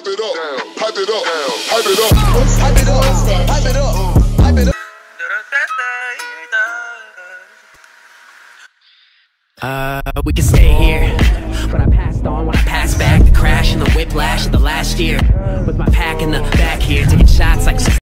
it up, hype it up, hype it up, hype it up, hype it up, hype it up. We can stay here, but I passed on when I passed back. The crash and the whiplash of the last year, with my pack in the back here, taking shots like